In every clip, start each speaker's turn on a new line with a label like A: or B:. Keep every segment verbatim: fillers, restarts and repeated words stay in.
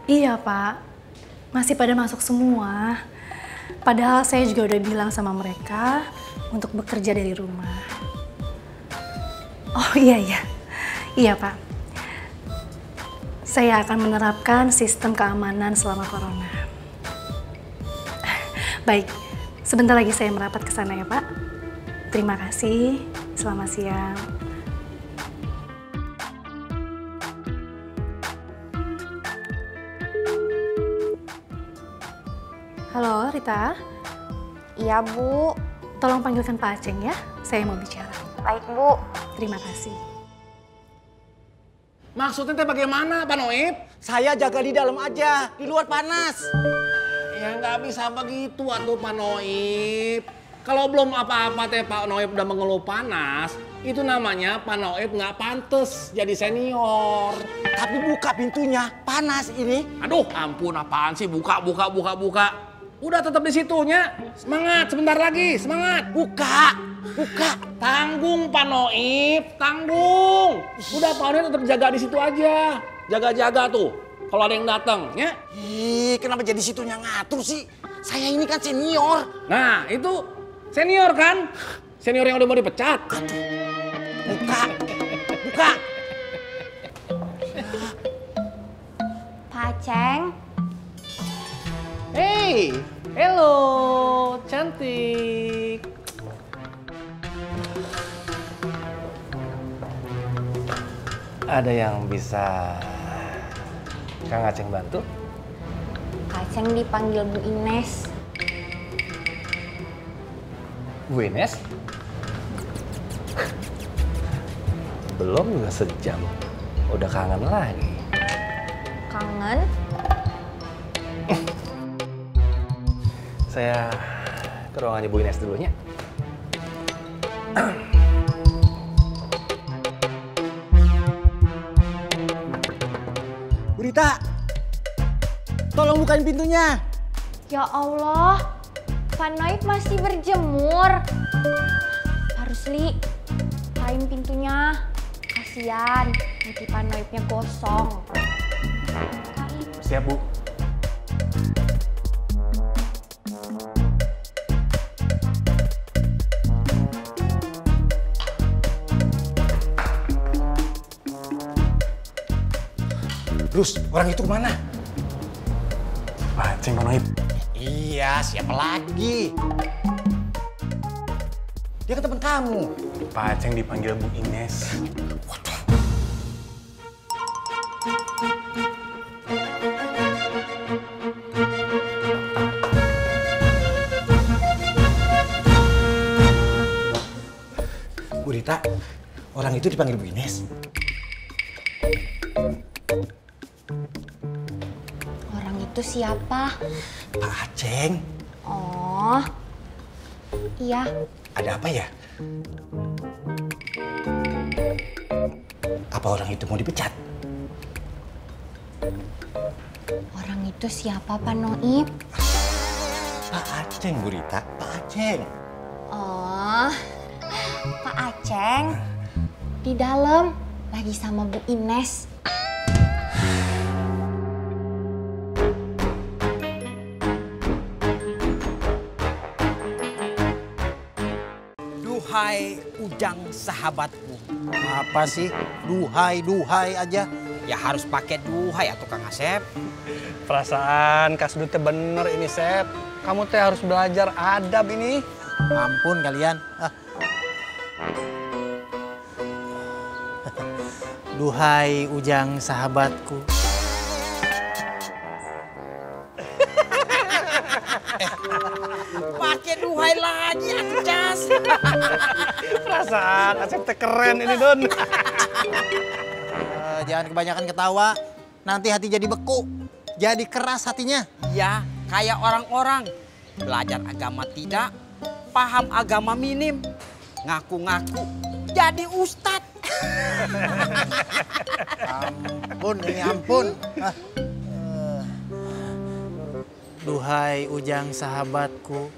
A: Iya Pak, masih pada masuk semua. Padahal saya juga udah bilang sama mereka untuk bekerja dari rumah. Oh iya iya, iya Pak. Saya akan menerapkan sistem keamanan selama corona. Baik, sebentar lagi saya merapat ke sana ya Pak. Terima kasih, selamat siang. Halo, Rita.
B: Iya, Bu.
A: Tolong panggilkan Pak Aceng ya, saya mau bicara.
B: Baik, Bu.
A: Terima kasih.
C: Maksudnya teh bagaimana, Pak Noib?
D: Saya jaga di dalam aja, di luar panas.
C: Ya nggak bisa begitu atuh Pak Noib. Kalau belum apa-apa teh Pak Noib udah mengeluh panas, itu namanya Pak Noib nggak pantes jadi senior.
D: Tapi buka pintunya, panas ini.
C: Aduh, ampun apaan sih buka, buka, buka, buka. Udah tetap di situnya. Semangat, sebentar lagi, semangat.
D: Buka, buka.
C: Tanggung Pak Noib, tanggung. Udah Pak Noib tetap jaga di situ aja. Jaga-jaga tuh. Kalau ada yang datang, ya.
D: Ih, kenapa jadi situnya ngatur sih? Saya ini kan senior.
C: Nah, itu senior kan? Senior yang udah mau dipecat.
D: Buka, buka.
B: Pak Aceng.
C: Hey, hello, cantik. Ada yang bisa Kang Aceng bantu?
B: Kak Aceng dipanggil Bu Ines.
C: Bu Ines? Belum juga sejam, udah kangen lagi.
B: Kangen?
C: Saya ke ruangannya Bu Ines dulunya.
D: Bu Rita, tolong bukain pintunya.
B: Ya Allah, Pak Noib masih berjemur. Pak Rusli, bukain pintunya. Kasian, nanti Pak Noibnya gosong. Bukain.
C: Siap, Bu.
D: Terus, orang itu kemana?
C: Pak Aceng, Pak Noib.
D: Iya, siapa lagi? Dia kan teman kamu.
C: Pak Aceng dipanggil Bu Ines.
D: Waduh. Bu Rita, orang itu dipanggil Bu Ines.
B: Orang itu siapa?
D: Pak Aceng.
B: Oh, iya.
D: Ada apa ya? Apa orang itu mau dipecat?
B: Orang itu siapa, Pak Noib?
D: Pak Aceng, Bu Rita. Pak Aceng.
B: Oh, Pak Aceng di dalam lagi sama Bu Ines.
E: Duhai Ujang sahabatku.
D: Apa sih? Duhai, duhai aja.
E: Ya harus pakai duhai atau Kang Asep.
F: Perasaan Kas Dut teh bener ini, Sep. Kamu teh harus belajar adab ini.
D: Ampun kalian. Ah. Duhai Ujang sahabatku.
E: Pakai duhai lagi atuh Cas.
F: Perasaan Asep teh keren ini, Don.
D: Uh, jangan kebanyakan ketawa. Nanti hati jadi beku. Jadi keras hatinya.
E: Ya, kayak orang-orang. Belajar agama tidak, paham agama minim. Ngaku-ngaku jadi ustad.
D: Ampun, ini ampun. Ah. Uh, duhai Ujang sahabatku.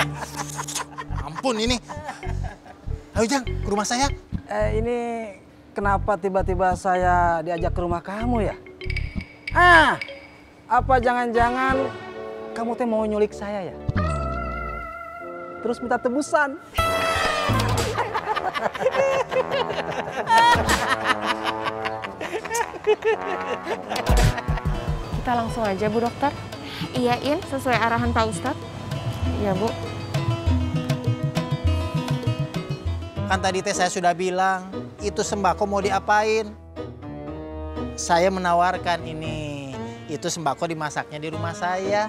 D: Ampun ini. Ayo Ujang, ke rumah saya.
F: Eh, ini
G: kenapa tiba-tiba saya diajak ke rumah kamu ya? Ah, apa jangan-jangan kamu teh mau nyulik saya ya? Terus minta tebusan.
H: Kita langsung aja Bu Dokter. Iya In, sesuai arahan Pak Ustadz. Iya Bu.
D: Kan tadi teh saya sudah bilang, itu sembako mau diapain? Saya menawarkan ini, itu sembako dimasaknya di rumah saya.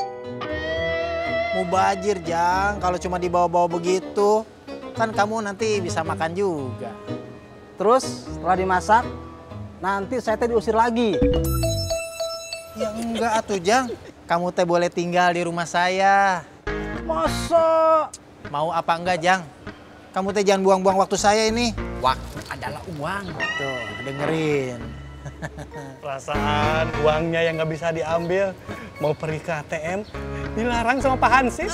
D: Mubazir Jang, kalau cuma dibawa-bawa begitu, kan kamu nanti bisa makan juga.
G: Terus setelah dimasak, nanti saya teh diusir lagi.
D: Ya enggak atuh Jang, kamu teh boleh tinggal di rumah saya.
G: Masa?
D: Mau apa enggak Jang? Kamu teh jangan buang-buang waktu saya ini.
E: Waktu adalah uang.
D: Tuh, dengerin.
F: Perasaan uangnya yang nggak bisa diambil, mau pergi ke A T M, dilarang sama Pak Hansip.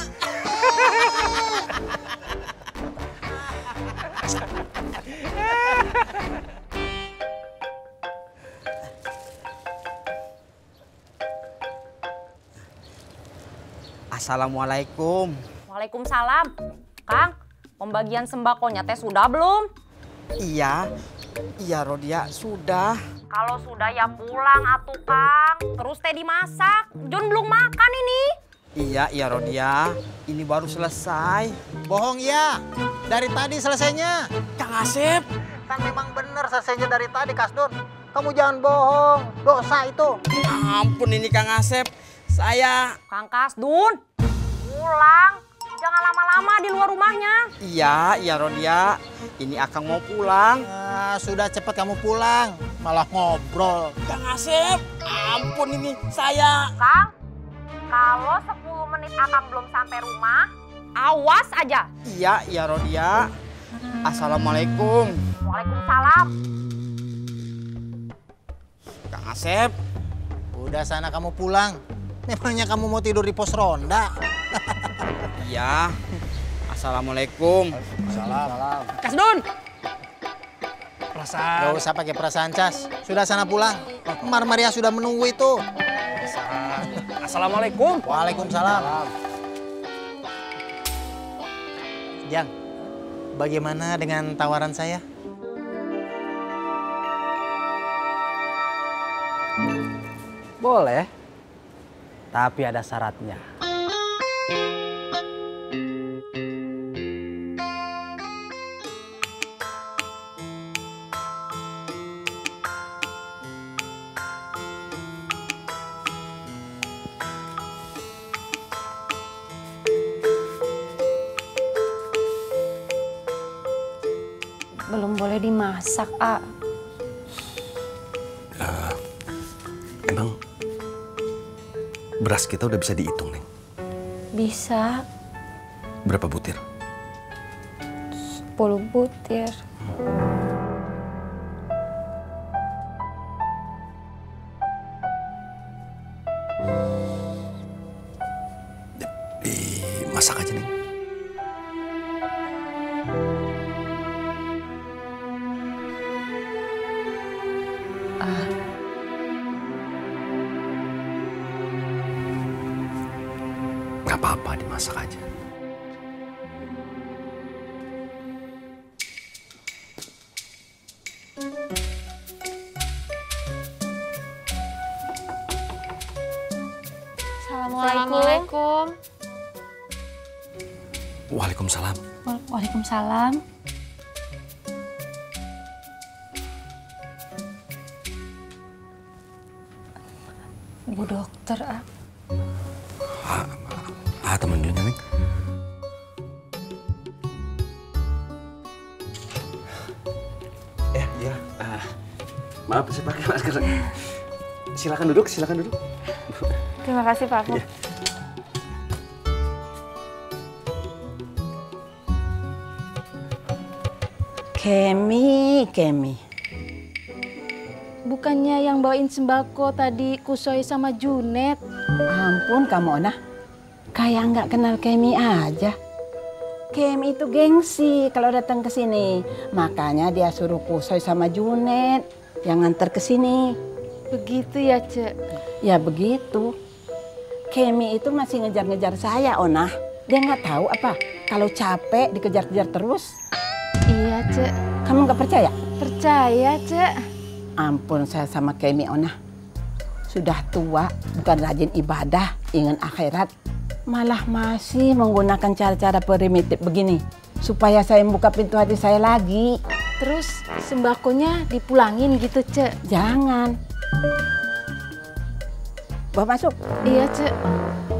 E: Assalamualaikum.
B: Waalaikumsalam. Kang, pembagian sembakonya teh sudah belum?
E: Iya, iya Rodia, sudah.
B: Kalau sudah ya pulang atuh Kang. Terus teh dimasak. John belum makan ini.
E: Iya, iya Rodia, ini baru selesai.
D: Bohong ya, dari tadi selesainya.
E: Kang Asep.
D: Kan memang bener selesainya dari tadi Kasdun. Kamu jangan bohong, dosa itu.
E: Ampun ini Kang Asep, saya...
B: Kang Kasdun, pulang. Jangan lama-lama di luar rumahnya.
E: Iya, iya Rodia, ini Akang mau pulang.
D: Nah, sudah cepat kamu pulang, malah ngobrol.
E: Kang Asep, ampun ini saya.
B: Kang, kalau sepuluh menit Akang belum sampai rumah, awas aja.
E: Iya, iya Rodia. Assalamualaikum.
B: Waalaikumsalam.
E: Kang Asep.
D: Udah sana kamu pulang. Memangnya kamu mau tidur di pos ronda?
E: Iya. Assalamualaikum.
D: Salam.
B: Kasdun.
F: Perasaan.
D: Gak usah pakai perasaan Cas. Sudah sana pulang. Mar Maria sudah menunggu itu.
F: Perasaan. Assalamualaikum.
D: Waalaikumsalam. Jang, bagaimana dengan tawaran saya?
G: Boleh, tapi ada syaratnya.
H: Belum boleh dimasak, A.
I: Uh, emang beras kita udah bisa dihitung, Neng?
H: Bisa.
I: Berapa butir?
H: sepuluh butir.
I: Dimasak aja, Neng.
H: Ah.
I: Gak apa-apa, dimasak aja.
H: Assalamualaikum.
I: Waalaikumsalam.
H: Waalaikumsalam. Bu dokter, ah.
I: Ah, ah temen dia, Neng.
J: Eh, iya. Uh, maaf, saya pakai masker. Silakan duduk, silakan duduk.
H: Terima kasih, Pak.
J: Iya.
K: Kemi, Kemi. Bukannya yang bawain sembako tadi Kusoy sama Junet? Ampun kamu, Ona. Kayak nggak kenal Kemi aja. Kemi itu gengsi kalau datang ke sini. Makanya dia suruh Kusoy sama Junet yang nganter ke sini.
H: Begitu ya, Cek?
K: Ya begitu. Kemi itu masih ngejar-ngejar saya, Ona. Dia nggak tahu apa kalau capek dikejar-kejar terus.
H: Iya, Cek.
K: Kamu nggak percaya?
H: Percaya, Cek.
K: Ampun, saya sama Kemi, Ona. Sudah tua, bukan rajin ibadah, ingin akhirat. Malah masih menggunakan cara-cara primitif begini. Supaya saya membuka pintu hati saya lagi.
H: Terus sembakonya dipulangin gitu, Cek?
K: Jangan. Bawa masuk?
H: Iya, Cek.